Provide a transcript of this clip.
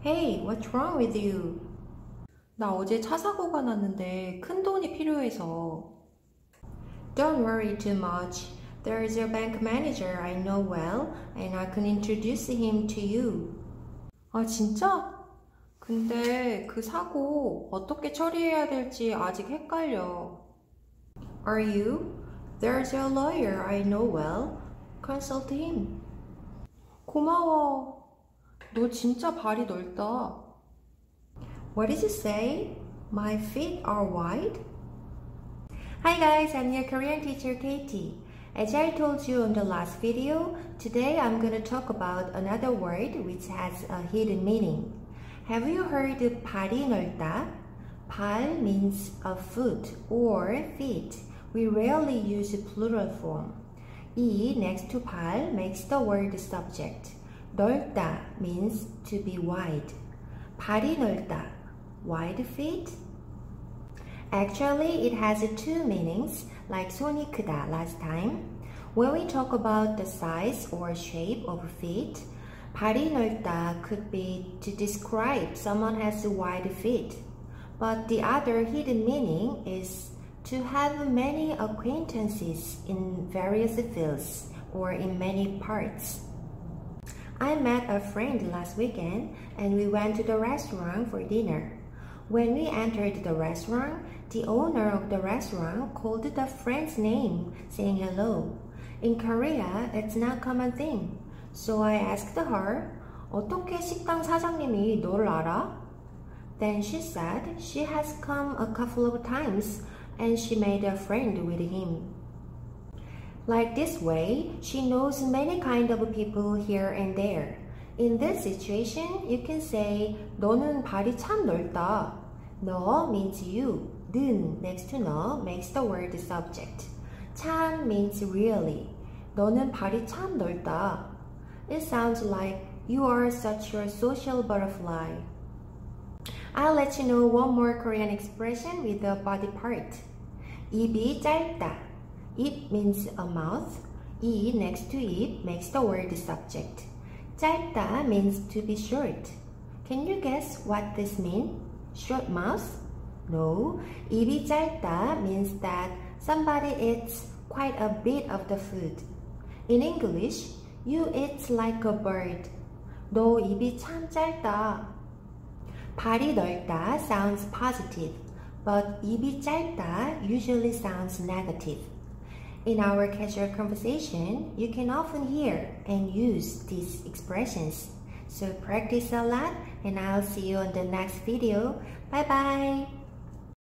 Hey, what's wrong with you? 나 어제 차 사고가 났는데 큰 돈이 필요해서. Don't worry too much. There is a bank manager I know well and I can introduce him to you. 아, 진짜? 근데 그 사고 어떻게 처리해야 될지 아직 헷갈려. Are you? There's a lawyer I know well. Consult him. 고마워. 너 진짜 발이 넓다. What did you say? My feet are wide? Hi guys, I'm your Korean teacher Katie. As I told you in the last video, today I'm going to talk about another word which has a hidden meaning. Have you heard 발이 넓다? 발 means a foot or feet. We rarely use plural form. 이 next to 발 makes the word subject. 넓다 means to be wide. 발이 넓다, wide feet? Actually, it has two meanings, like 손이 크다 last time. When we talk about the size or shape of feet, 발이 넓다 could be to describe someone has wide feet. But the other hidden meaning is to have many acquaintances in various fields or in many parts. I met a friend last weekend and we went to the restaurant for dinner. When we entered the restaurant, the owner of the restaurant called the friend's name, saying hello. In Korea, it's not a common thing. So I asked her, 어떻게 식당 사장님이 너를 알아? Then she said she has come a couple of times and she made a friend with him. Like this way, she knows many kind of people here and there. In this situation, you can say 너는 발이 참 넓다. 너 means you. 는 next to 너 makes the word subject. 참 means really. 너는 발이 참 넓다. It sounds like you are such a social butterfly. I'll let you know one more Korean expression with the body part. 입이 짧다. 입 means a mouth. 이 next to 입 makes the word subject. 짧다 means to be short. Can you guess what this means? Short mouth? No. 입이 짧다 means that somebody eats quite a bit of the food. In English, you eat like a bird. 너 입이 참 짧다. 발이 넓다 sounds positive, but 입이 짧다 usually sounds negative. In our casual conversation, you can often hear and use these expressions. So practice a lot and I'll see you on the next video. Bye bye!